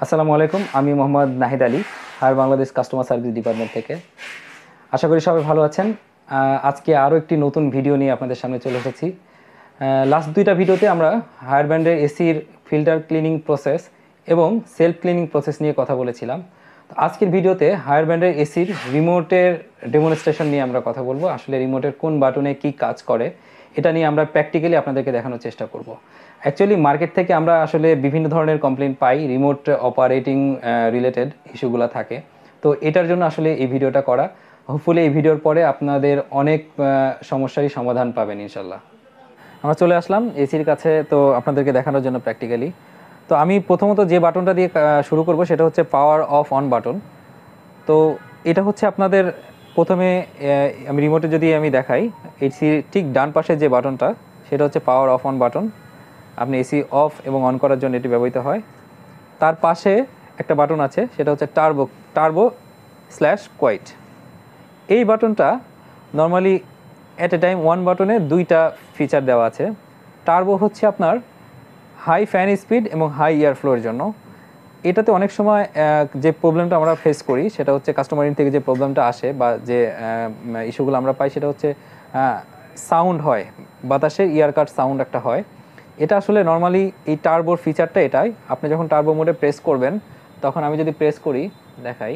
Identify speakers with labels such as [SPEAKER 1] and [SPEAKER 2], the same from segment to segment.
[SPEAKER 1] আসসালামু আলাইকুম, আমি Mohammad Nahid Ali, Haier Bangladesh customer service department থেকে। আশা করি সবাই ভালো আছেন। আজকে আরও একটি নতুন ভিডিও নিয়ে আপনাদের সামনে চলে এসেছি। লাস্ট দুইটা ভিডিওতে আমরা হায়ার ব্র্যান্ডের এসির ফিল্টার ক্লিনিং প্রসেস এবং সেলফ ক্লিনিং প্রসেস নিয়ে কথা বলেছিলাম। তো আজকের ভিডিওতে হায়ার ব্র্যান্ডের এসির রিমোটের ডেমনস্ট্রেশন নিয়ে আমরা কথা বলবো। আসলে রিমোটের কোন বাটনে কি কাজ করে এটা নিয়ে আমরা প্র্যাকটিক্যালি আপনাদেরকে দেখানোর চেষ্টা করব। অ্যাকচুয়ালি মার্কেট থেকে আমরা আসলে বিভিন্ন ধরনের কমপ্লেন পাই, রিমোট অপারেটিং রিলেটেড ইস্যুগুলো থাকে। তো এটার জন্য আসলে এই ভিডিওটা করা। হোপফুলি এই ভিডিওর পরে আপনাদের অনেক সমস্যারই সমাধান পাবেন ইনশাল্লাহ। আমরা চলে আসলাম এসির কাছে, তো আপনাদেরকে দেখানোর জন্য প্র্যাকটিক্যালি। তো আমি প্রথমত যে বাটনটা দিয়ে শুরু করব সেটা হচ্ছে পাওয়ার অফ অন বাটন। তো এটা হচ্ছে আপনাদের প্রথমে আমি রিমোটে যদি আমি দেখাই, এসির ঠিক ডান পাশে যে বাটনটা সেটা হচ্ছে পাওয়ার অফ অন বাটন। আপনি এসি অফ এবং অন করার জন্য এটি ব্যবহৃত হয়। তার পাশে একটা বাটন আছে, সেটা হচ্ছে টার্বো/কোয়াইট। এই বাটনটা normally at a time one বাটনে দুইটা ফিচার দেওয়া আছে। টার্বো হচ্ছে আপনার হাই ফ্যান স্পিড এবং হাই এয়ার ফ্লোর জন্য। এটাতে অনেক সময় যে প্রবলেমটা আমরা ফেস করি সেটা হচ্ছে কাস্টমারিং থেকে যে প্রবলেমটা আসে বা যে ইস্যুগুলো আমরা পাই সেটা হচ্ছে সাউন্ড হয়, বাতাসের ইয়ার কাট সাউন্ড একটা হয়। এটা আসলে নর্মালি এই টার্বোর ফিচারটা এটাই। আপনি যখন টার্বো মোডে প্রেস করবেন তখন আমি যদি প্রেস করি দেখাই,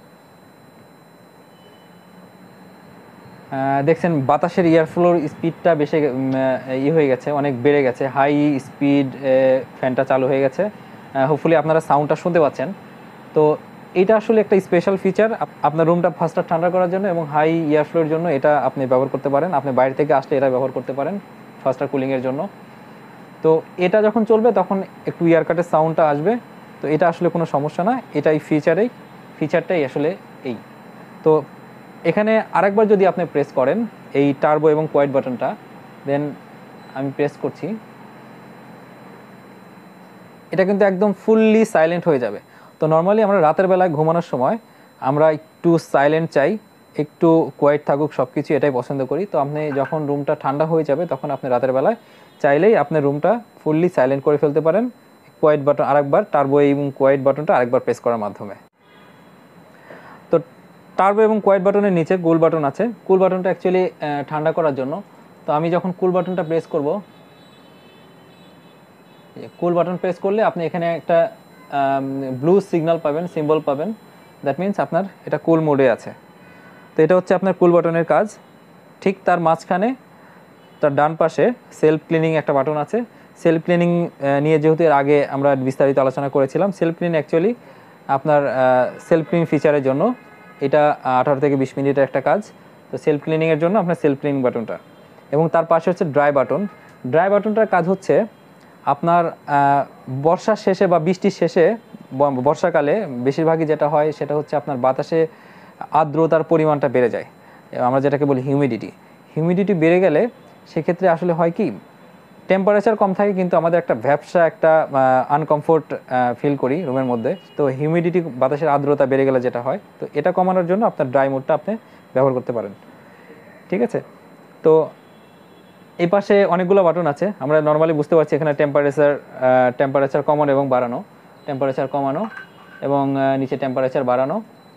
[SPEAKER 1] দেখছেন বাতাসের এয়ার ফ্লোর স্পিডটা বেশি হয়ে গেছে, অনেক বেড়ে গেছে, হাই স্পিড ফ্যানটা চালু হয়ে গেছে। হোপফুলি আপনারা সাউন্ডটা শুনতে পাচ্ছেন। তো এটা আসলে একটা স্পেশাল ফিচার আপনার রুমটা ফাস্টার ঠান্ডা করার জন্য এবং হাই এয়ার ফ্লোর জন্য এটা আপনি ব্যবহার করতে পারেন। আপনি বাইরে থেকে আসলে এটা ব্যবহার করতে পারেন ফাস্টার কুলিংয়ের জন্য। তো এটা যখন চলবে তখন একটু ইয়ার কাটের সাউন্ডটা আসবে। তো এটা আসলে কোনো সমস্যা না, এটাই ফিচারটাই আসলে এই। তো এখানে আরেকবার যদি আপনি প্রেস করেন এই টার্বো এবং কোয়াইট বাটনটা, দেন আমি প্রেস করছি, এটা কিন্তু একদম ফুললি সাইলেন্ট হয়ে যাবে। তো নর্মালি আমরা রাতের বেলায় ঘুমানোর সময় আমরা একটু সাইলেন্ট চাই, একটু কোয়াইট থাকুক সব কিছু, এটাই পছন্দ করি। তো আপনি যখন রুমটা ঠান্ডা হয়ে যাবে তখন আপনি রাতের বেলায় চাইলেই আপনার রুমটা ফুললি সাইলেন্ট করে ফেলতে পারেন কোয়াইট বাটন আরেকবার, টার্বো এবং কোয়াইট বাটনটা আরেকবার প্রেস করার মাধ্যমে। তো টার্বো এবং কোয়াইট বাটনের নিচে কুল বাটন আছে। কুল বাটনটা অ্যাকচুয়ালি ঠান্ডা করার জন্য। তো আমি যখন কুল বাটনটা প্রেস করব, কুল বাটন প্রেস করলে আপনি এখানে একটা ব্লু সিগন্যাল পাবেন, সিম্বল পাবেন। দ্যাট মিন্স আপনার এটা কুল মোডে আছে। তো এটা হচ্ছে আপনার কুল বাটনের কাজ। ঠিক তার মাঝখানে তার ডান পাশে সেলফ ক্লিনিং একটা বাটন আছে। সেলফ ক্লিনিং নিয়ে যেহেতু এর আগে আমরা বিস্তারিত আলোচনা করেছিলাম, সেলফ ক্লিন অ্যাকচুয়ালি আপনার সেলফ ক্লিন ফিচারের জন্য এটা 18 থেকে 20 মিনিটের একটা কাজ। তো সেলফ ক্লিনিংয়ের জন্য আপনার সেলফ ক্লিনিং বাটনটা, এবং তার পাশে হচ্ছে ড্রাই বাটন। ড্রাই বাটনটার কাজ হচ্ছে আপনার বর্ষার শেষে বা বৃষ্টির শেষে, বর্ষাকালে বেশিরভাগই যেটা হয় সেটা হচ্ছে আপনার বাতাসে আর্দ্রতার পরিমাণটা বেড়ে যায়, আমরা যেটাকে বলি হিউমিডিটি বেড়ে গেলে সেক্ষেত্রে আসলে হয় কি, টেম্পারেচার কম থাকে কিন্তু আমাদের একটা ভ্যাপসা একটা আনকমফোর্ট ফিল করি রুমের মধ্যে। তো হিউমিডিটি, বাতাসের আর্দ্রতা বেড়ে গেলে যেটা হয়, তো এটা কমানোর জন্য আপনার ড্রাই মোডটা আপনি ব্যবহার করতে পারেন। ঠিক আছে। তো এই পাশে অনেকগুলো বাটন আছে, আমরা নর্মালি বুঝতে পারছি এখানে টেম্পারেচার কমানো এবং বাড়ানো, টেম্পারেচার কমানো এবং নিচে টেম্পারেচার বাড়ানো।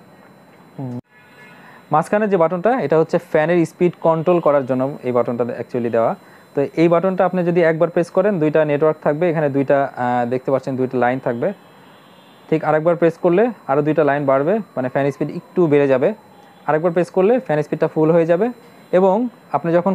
[SPEAKER 1] মাঝখানে যে বাটনটা এটা হচ্ছে ফ্যানের স্পিড কন্ট্রোল করার জন্য এই বাটনটা অ্যাকচুয়ালি দেওয়া। তো এই বাটনটা আপনি যদি একবার প্রেস করেন দুইটা নেটওয়ার্ক থাকবে, এখানে দুইটা দেখতে পাচ্ছেন দুইটা লাইন থাকবে। ঠিক আরেকবার প্রেস করলে আরও দুইটা লাইন বাড়বে, মানে ফ্যান স্পিড একটু বেড়ে যাবে। আরেকবার প্রেস করলে ফ্যান স্পিডটা ফুল হয়ে যাবে, এবং আপনি যখন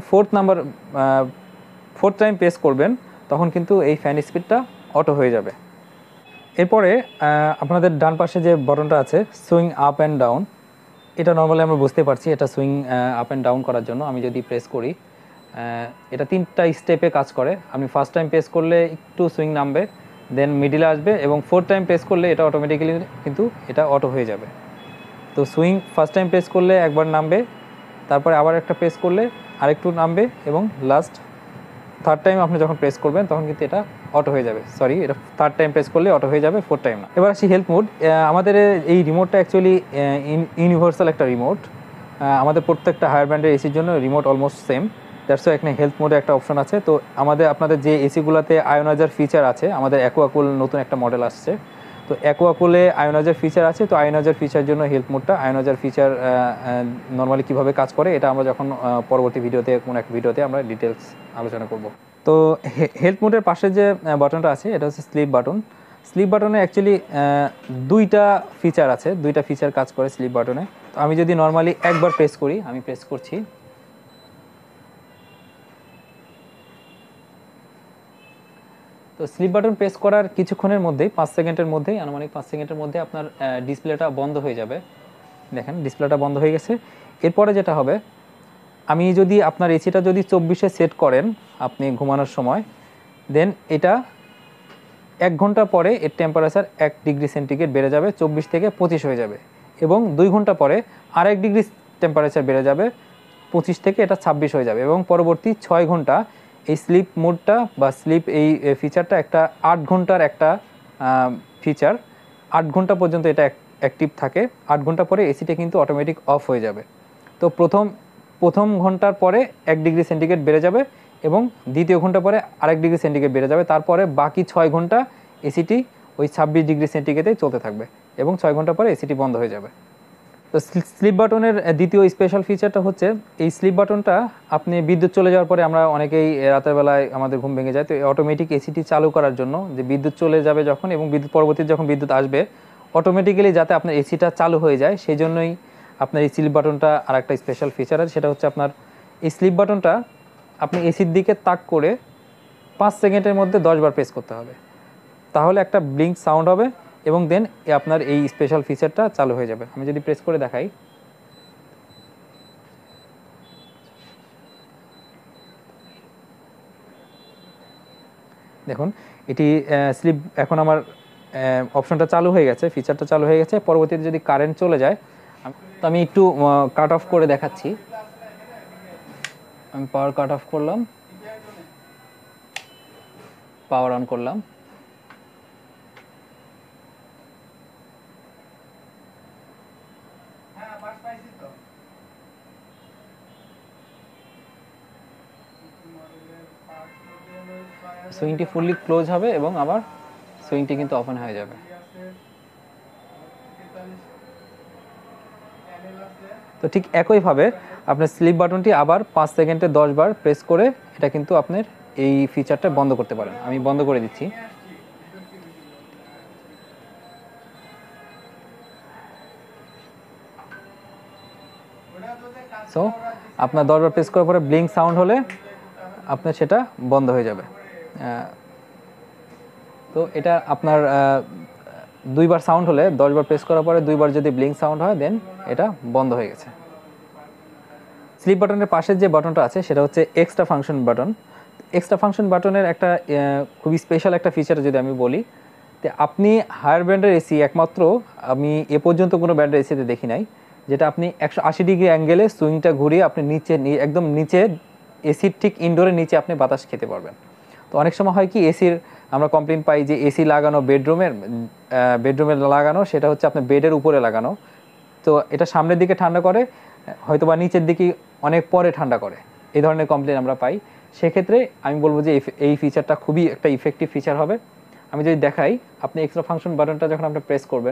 [SPEAKER 1] ফোর্থ টাইম প্রেস করবেন তখন কিন্তু এই ফ্যান স্পিডটা অটো হয়ে যাবে। এরপরে আপনাদের ডান পাশে যে বাটনটা আছে সুইং আপ অ্যান্ড ডাউন, এটা নর্মালি আমরা বুঝতে পারছি এটা সুইং আপ অ্যান্ড ডাউন করার জন্য। আমি যদি প্রেস করি, এটা 3টা স্টেপে কাজ করে। আপনি ফার্স্ট টাইম প্রেস করলে একটু সুইং নামবে, দেন মিডিলে আসবে, এবং ফোর্থ টাইম প্রেস করলে এটা অটোমেটিক্যালি কিন্তু এটা অটো হয়ে যাবে। তো সুইং ফার্স্ট টাইম প্রেস করলে একবার নামবে, তারপরে আবার একটা প্রেস করলে আরেকটু নামবে, এবং লাস্ট থার্ড টাইম আপনি যখন প্রেস করবেন তখন কিন্তু এটা অটো হয়ে যাবে। এটা থার্ড টাইম প্রেস করলে অটো হয়ে যাবে, ফোর্থ টাইম না। এবার আসি হেল্প মোড। আমাদের এই রিমোটটা অ্যাকচুয়ালি ইউনিভার্সাল একটা রিমোট। আমাদের প্রত্যেকটা হায়ার ব্র্যান্ডের এসির জন্য remote almost same. That's why এখানে হেল্প মোডে একটা অপশন আছে। তো আপনাদের যে এসিগুলোতে আয়োনাইজার ফিচার আছে, আমাদের অ্যাকোয়াকুল নতুন একটা মডেল আসছে, তো অ্যাকোয়াকুলে আয়োনাইজার ফিচার আছে, তো আয়োনাইজার ফিচার জন্য হেল্প মোডটা, আয়োনাইজার ফিচার নর্মালি কীভাবে কাজ করে এটা আমরা যখন পরবর্তী ভিডিওতে কোনো এক ভিডিওতে আমরা ডিটেলস আলোচনা করব। তো হেল্প মোডের পাশে যে বাটনটা আছে এটা হচ্ছে স্লিপ বাটন। স্লিপ বাটনে অ্যাকচুয়ালি দুইটা ফিচার আছে, দুইটা ফিচার কাজ করে স্লিপ বাটনে। তো আমি যদি নর্মালি একবার প্রেস করি, আমি প্রেস করছি, তো স্লিপ বাটন প্রেস করার কিছুক্ষণের মধ্যেই 5 সেকেন্ডের মধ্যেই, আনুমানিক 5 সেকেন্ডের মধ্যে আপনার ডিসপ্লেটা বন্ধ হয়ে যাবে। দেখেন ডিসপ্লেটা বন্ধ হয়ে গেছে। এরপরে যেটা হবে, আমি যদি আপনার এসিটা যদি 24-এ সেট করেন আপনি ঘুমানোর সময়, দেন এটা 1 ঘন্টা পরে এর টেম্পারেচার 1 ডিগ্রি সেন্টিগ্রেড বেড়ে যাবে, 24 থেকে 25 হয়ে যাবে, এবং 2 ঘন্টা পরে আর 1 ডিগ্রি টেম্পারেচার বেড়ে যাবে, 25 থেকে এটা 26 হয়ে যাবে, এবং পরবর্তী 6 ঘন্টা এই স্লিপ মোডটা বা স্লিপ এই ফিচারটা একটা 8 ঘন্টার একটা ফিচার, 8 ঘন্টা পর্যন্ত এটা অ্যাক্টিভ থাকে। 8 ঘন্টা পরে এসিটা কিন্তু অটোমেটিক অফ হয়ে যাবে। তো প্রথম ঘন্টার পরে 1 ডিগ্রি সেন্টিগ্রেড বেড়ে যাবে, এবং দ্বিতীয় ঘন্টা পরে আরেক ডিগ্রি সেন্টিগ্রেড বেড়ে যাবে, তারপরে বাকি 6 ঘন্টা এসিটি ওই 26 ডিগ্রি সেন্টিগ্রেডেই চলতে থাকবে, এবং 6 ঘন্টা পরে এসিটি বন্ধ হয়ে যাবে। তো স্লিপ বাটনের দ্বিতীয় স্পেশাল ফিচারটা হচ্ছে, এই স্লিপ বাটনটা আপনি বিদ্যুৎ চলে যাওয়ার পরে, আমরা অনেকেই রাতের বেলায় আমাদের ঘুম ভেঙে যায়, তো অটোমেটিক এসিটি চালু করার জন্য যে বিদ্যুৎ চলে যাবে যখন, এবং পরবর্তীতে যখন বিদ্যুৎ আসবে অটোমেটিক্যালি যাতে আপনার এসিটা চালু হয়ে যায়, সেই জন্যই আপনার এই স্লিপ বাটনটা আর একটা স্পেশাল ফিচার আছে। সেটা হচ্ছে আপনার এই স্লিপ বাটনটা আপনি এসির দিকে তাক করে 5 সেকেন্ডের মধ্যে 10 বার প্রেস করতে হবে, তাহলে একটা ব্লিঙ্ক সাউন্ড হবে, এবং দেন আপনার এই স্পেশাল ফিচারটা চালু হয়ে যাবে। আমি যদি প্রেস করে দেখাই, দেখুন এটি স্লিপ, এখন আমার অপশনটা চালু হয়ে গেছে, ফিচারটা চালু হয়ে গেছে। পরবর্তীতে যদি কারেন্ট চলে যায়, তো আমি একটু কাট অফ করে দেখাচ্ছি। আমি পাওয়ার কাট অফ করলাম, পাওয়ার অন করলাম, সুইংটি ফুললি ক্লোজ হবে, এবং আবার সুইংটি কিন্তু ওপেন হয়ে যাবে। তো ঠিক একইভাবে আপনার স্লিপ বাটনটি আবার 5 সেকেন্ডে 10 বার প্রেস করে এটা কিন্তু আপনার এই ফিচারটা বন্ধ করতে পারেন। আমি বন্ধ করে দিচ্ছি। সো আপনার 10 বার প্রেস করার পরে ব্লিঙ্ক সাউন্ড হলে আপনার সেটা বন্ধ হয়ে যাবে। তো এটা আপনার 2 বার সাউন্ড হলে, 10 বার প্রেস করার পরে 2 বার যদি ব্লিঙ্ক সাউন্ড হয়, দেন এটা বন্ধ হয়ে গেছে। স্লিপ বাটনের পাশের যে বাটনটা আছে সেটা হচ্ছে extra function button. Extra function বাটনের একটা খুবই স্পেশাল একটা ফিচার যদি আমি বলি, তো আপনি হায়ার ব্যান্ডের এসি একমাত্র আমি এ পর্যন্ত কোনো ব্যান্ডের এসিতে দেখি নাই, যেটা আপনি 180 ডিগ্রি অ্যাঙ্গেলে সুইংটা ঘুরিয়ে আপনি নিচে, একদম নিচে এসির ঠিক ইনডোরের নিচে আপনি বাতাস খেতে পারবেন। তো অনেক সময় হয় কি, এসির আমরা কমপ্লেন পাই যে এসি লাগানো বেডরুমে লাগানো, সেটা হচ্ছে আপনার বেডের উপরে লাগানো, তো এটা সামনের দিকে ঠান্ডা করে, হয়তো বা নিচের দিকে অনেক পরে ঠান্ডা করে, এই ধরনের কমপ্লেন আমরা পাই। সেক্ষেত্রে আমি বলবো যে এই ফিচারটা খুবই একটা ইফেক্টিভ ফিচার হবে। আমি যদি দেখাই, আপনি এক্সট্রা ফাংশন বাটনটা যখন আপনি প্রেস করবেন,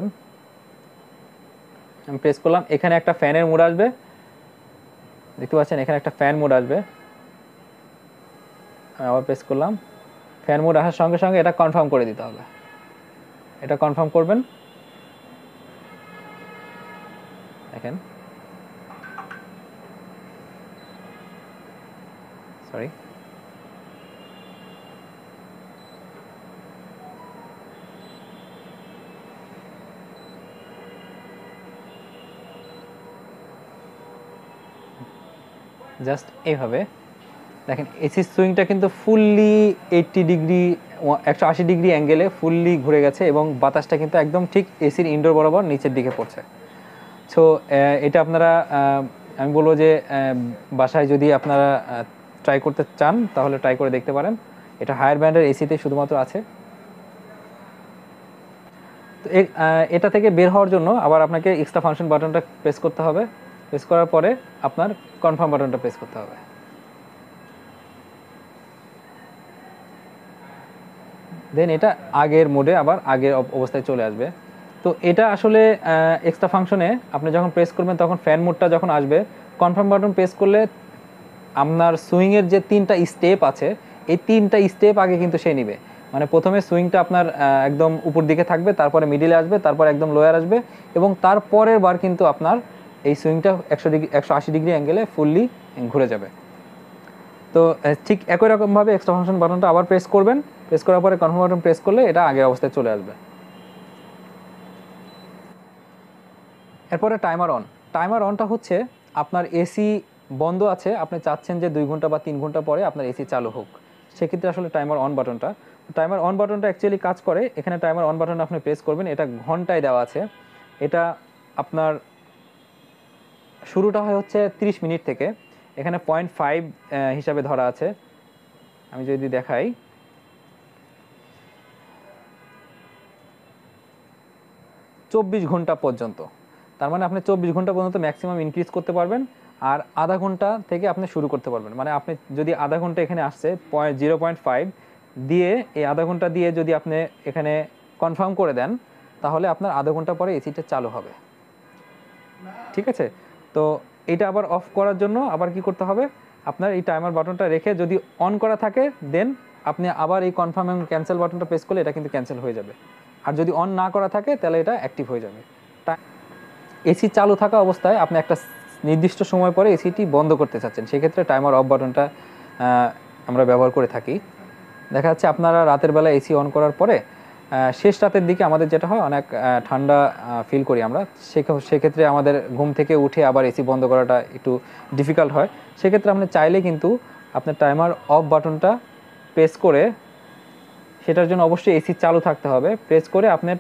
[SPEAKER 1] আমি প্রেস করলাম, এখানে একটা ফ্যানের মোড আসবে, দেখতে পাচ্ছেন এখানে একটা ফ্যান মোড আসবে। আমি আবার প্রেস করলাম, ফ্যান মোড আসার সঙ্গে সঙ্গে এটা কনফার্ম করে দিতে হবে, এটা কনফার্ম করবেন। দেখেন, সরি, জাস্ট এইভাবে দেখেন এসির সুইংটা কিন্তু ফুললি 80 ডিগ্রি 180 ডিগ্রি অ্যাঙ্গেলে ফুললি ঘুরে গেছে, এবং বাতাসটা কিন্তু একদম ঠিক এসির ইনডোর বরাবর নিচের দিকে পড়ছে। সো এটা আপনারা, আমি বলবো যে বাসায় যদি আপনারা ট্রাই করতে চান তাহলে ট্রাই করে দেখতে পারেন। এটা হায়ার ব্যান্ডের এসিতে শুধুমাত্র আছে। তো এটা থেকে বের হওয়ার জন্য আবার আপনাকে এক্সট্রা ফাংশন বাটনটা প্রেস করতে হবে, প্রেস করার পরে আপনার কনফার্ম বাটনটা প্রেস করতে হবে। দেন এটা আগের মোডে আবার আগের অবস্থায় চলে আসবে। তো এটা আসলে এক্সট্রা ফাংশনে আপনি যখন প্রেস করবেন তখন ফ্যান মোডটা যখন আসবে, কনফার্ম বাটন প্রেস করলে আপনার সুইংয়ের যে 3টা স্টেপ আছে এই 3টা স্টেপ আগে কিন্তু সে নিবে। মানে প্রথমে সুইংটা আপনার একদম উপর দিকে থাকবে, তারপরে মিডিলে আসবে, তারপর একদম লোয়ার আসবে, এবং তারপরের বার কিন্তু আপনার এই সুইংটা 180 ডিগ্রি অ্যাঙ্গেলে ফুললি ঘুরে যাবে। তো ঠিক একই রকমভাবে এক্সট্রা ফাংশন বাটনটা আবার প্রেস করবেন, প্রেস করার পরে কনফার্ম বাটন প্রেস করলে এটা আগের অবস্থায় চলে আসবে। এরপরে টাইমার অন। টাইমার অনটা হচ্ছে আপনার এসি বন্ধ আছে, আপনি চাচ্ছেন যে 2 ঘন্টা বা 3 ঘন্টা পরে আপনার এসি চালু হোক, সেক্ষেত্রে আসলে টাইমার অন বাটনটা, টাইমার অন বাটনটা অ্যাকচুয়ালি কাজ করে। এখানে টাইমার অন বাটন আপনি প্রেস করবেন, এটা ঘন্টায় দেওয়া আছে। এটা আপনার শুরুটা হয় হচ্ছে 30 মিনিট থেকে, এখানে 0.5 হিসাবে ধরা আছে। আমি যদি দেখাই, 24 ঘন্টা পর্যন্ত। তার মানে আপনি 24 ঘন্টা পর্যন্ত ম্যাক্সিমাম ইনক্রিজ করতে পারবেন, আর আধা ঘন্টা থেকে আপনি শুরু করতে পারবেন। মানে আপনি যদি আধা ঘন্টা এখানে আসছে 0.5 দিয়ে, এই আধা ঘন্টা দিয়ে যদি আপনি এখানে কনফার্ম করে দেন, তাহলে আপনার আধা ঘন্টা পরে এসিটা চালু হবে। ঠিক আছে? তো এটা আবার অফ করার জন্য আবার কি করতে হবে, আপনার এই টাইমার বাটনটা রেখে যদি অন করা থাকে দেন আপনি আবার এই কনফার্ম এবং ক্যান্সেল বাটনটা প্রেস করলে এটা কিন্তু ক্যান্সেল হয়ে যাবে। আর যদি অন না করা থাকে তাহলে এটা অ্যাক্টিভ হয়ে যাবে। এসি চালু থাকা অবস্থায় আপনি একটা নির্দিষ্ট সময় পরে এসিটি বন্ধ করতে চাচ্ছেন, সেক্ষেত্রে টাইমার অফ বাটনটা আমরা ব্যবহার করে থাকি। দেখা যাচ্ছে আপনারা রাতের বেলা এসি অন করার পরে শেষ রাতের দিকে আমাদের যেটা হয়, অনেক ঠান্ডা ফিল করি আমরা, সেক্ষেত্রে আমাদের ঘুম থেকে উঠে আবার এসি বন্ধ করাটা একটু ডিফিকাল্ট হয়। সেক্ষেত্রে আপনি চাইলে কিন্তু আপনার টাইমার অফ বাটনটা প্রেস করে, সেটার জন্য অবশ্যই এসি চালু থাকতে হবে, প্রেস করে আপনার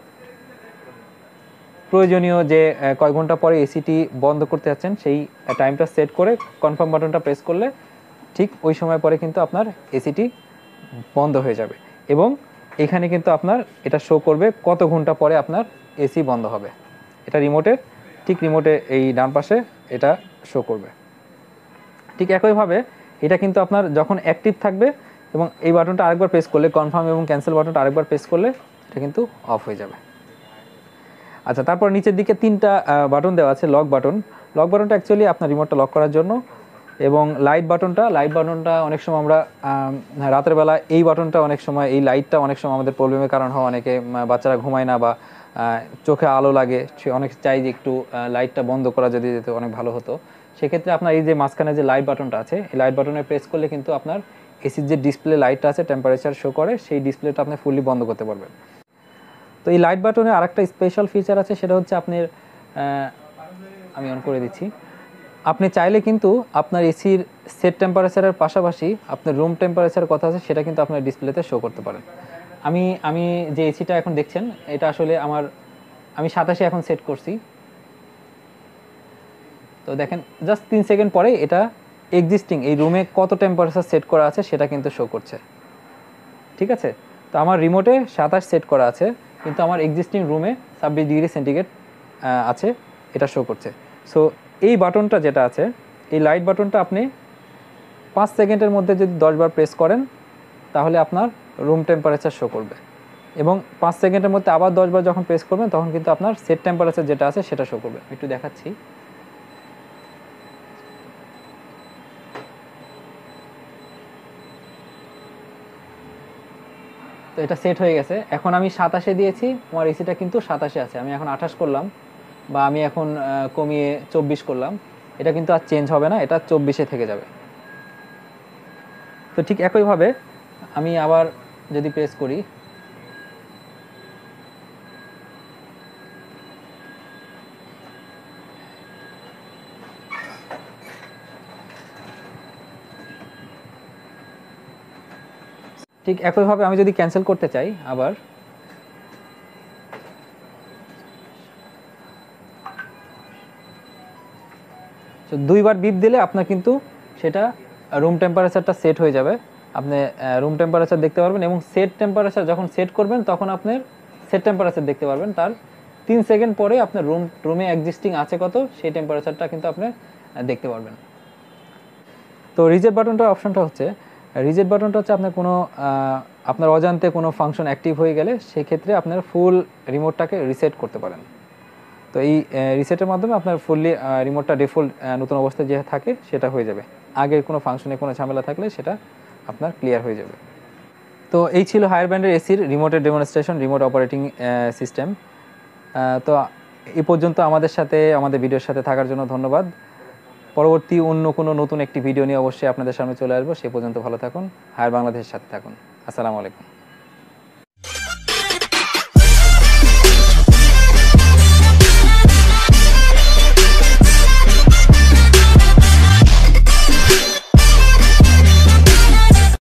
[SPEAKER 1] প্রয়োজনীয় যে কয় ঘন্টা পরে এসিটি বন্ধ করতে যাচ্ছেন সেই টাইমটা সেট করে কনফার্ম বাটনটা প্রেস করলে ঠিক ওই সময় পরে কিন্তু আপনার এসিটি বন্ধ হয়ে যাবে। এবং এখানে কিন্তু আপনার এটা শো করবে কত ঘন্টা পরে আপনার এসি বন্ধ হবে। এটা রিমোটের, ঠিক রিমোটে এই ডান পাশে এটা শো করবে। ঠিক একইভাবে এটা কিন্তু আপনার যখন অ্যাক্টিভ থাকবে এবং এই বাটনটা আরেকবার প্রেস করলে, কনফার্ম এবং ক্যান্সেল বাটনটা আরেকবার প্রেস করলে এটা কিন্তু অফ হয়ে যাবে। আচ্ছা, তারপর নিচের দিকে 3টা বাটন দেওয়া আছে। লক বাটন, লক বাটনটা অ্যাকচুয়ালি আপনার রিমোটটা লক করার জন্য, এবং লাইট বাটনটা অনেক সময় আমরা রাতের বেলা এই বাটনটা অনেক সময়, এই লাইটটা অনেক সময় আমাদের প্রবলেমের কারণ হয়, অনেকে বাচ্চারা ঘুমায় না বা চোখে আলো লাগে, সে অনেক চাই যে একটু লাইটটা বন্ধ করা যদি যেত অনেক ভালো হতো। সেক্ষেত্রে আপনার এই যে মাঝখানে যে লাইট বাটনটা আছে, এই লাইট বাটনে প্রেস করলে কিন্তু আপনার এসির যে ডিসপ্লে লাইটটা আছে টেম্পারেচার শো করে, সেই ডিসপ্লেটা আপনি ফুললি বন্ধ করতে পারবেন। তো এই লাইট বাটনে আরেকটা স্পেশাল ফিচার আছে, সেটা হচ্ছে আপনার আমি অন করে দিচ্ছি, আপনি চাইলে কিন্তু আপনার এসির সেট টেম্পারেচারের পাশাপাশি আপনার রুম টেম্পারেচার কথা আছে সেটা কিন্তু আপনার ডিসপ্লেতে শো করতে পারেন। আমি যে এসিটা এখন দেখছেন এটা আসলে আমি 27 এখন সেট করছি। তো দেখেন জাস্ট 3 সেকেন্ড পরে এটা এক্সিস্টিং এই রুমে কত টেম্পারেচার সেট করা আছে সেটা কিন্তু শো করছে। ঠিক আছে? তো আমার রিমোটে 27 সেট করা আছে, কিন্তু আমার এক্সিস্টিং রুমে 26 ডিগ্রি সেন্টিগ্রেড আছে, এটা শো করছে। সো এই বাটনটা যেটা আছে, এই লাইট বাটনটা আপনি 5 সেকেন্ডের মধ্যে যদি 10 বার প্রেস করেন তাহলে আপনার রুম টেম্পারেচার শো করবে, এবং 5 সেকেন্ডের মধ্যে আবার 10 বার যখন প্রেস করবেন তখন কিন্তু আপনার সেট টেম্পারেচার যেটা আছে সেটা শো করবে। একটু দেখাচ্ছি। তো এটা সেট হয়ে গেছে। এখন আমি 27-এ দিয়েছি, আমার এসিটা কিন্তু 27-এ আছে। আমি এখন 28 করলাম বা আমি এখন কমিয়ে 24 করলাম, এটা কিন্তু আর চেঞ্জ হবে না, এটা 24-এ থেকে যাবে। তো ঠিক একইভাবে আমি আবার যদি প্রেস করি, ঠিক একইভাবে আমি যদি ক্যান্সেল করতে চাই আবার, তো 2 বার বিপ দিলে আপনার কিন্তু সেটা রুম টেম্পারেচারটা সেট হয়ে যাবে। আপনি রুম টেম্পারেচার দেখতে পারবেন, এবং সেট টেম্পারেচার যখন সেট করবেন তখন আপনার সেট টেম্পারেচার দেখতে পারবেন। তার 3 সেকেন্ড পরে আপনার রুমে এক্সিস্টিং আছে কত সেই টেম্পারেচারটা কিন্তু আপনি দেখতে পারবেন। তো রিজেক্ট বাটনটার অপশনটা হচ্ছে রিজেট বাটনটা হচ্ছে আপনার কোনো আপনার অজান্তে কোনো ফাংশন অ্যাক্টিভ হয়ে গেলে সেক্ষেত্রে আপনার ফুল রিমোটটাকে রিসেট করতে পারেন। তো এই রিসেটের মাধ্যমে আপনার ফুললি রিমোটটা ডিফল্ট নতুন অবস্থায় যে থাকে সেটা হয়ে যাবে। আগের কোনো ফাংশনে কোনো ঝামেলা থাকলে সেটা আপনার ক্লিয়ার হয়ে যাবে। তো এই ছিল হায়ার ব্যান্ডের এসির রিমোটের ডেমনস্ট্রেশন, রিমোট অপারেটিং সিস্টেম। তো এই পর্যন্ত আমাদের ভিডিওর সাথে থাকার জন্য ধন্যবাদ। পরবর্তী অন্য কোনো নতুন একটি ভিডিও নিয়ে অবশ্যই আপনাদের সামনে চলে আসবো। সে পর্যন্ত ভালো থাকুন, হায়ার বাংলাদেশের সাথে থাকুন। আসসালামু আলাইকুম।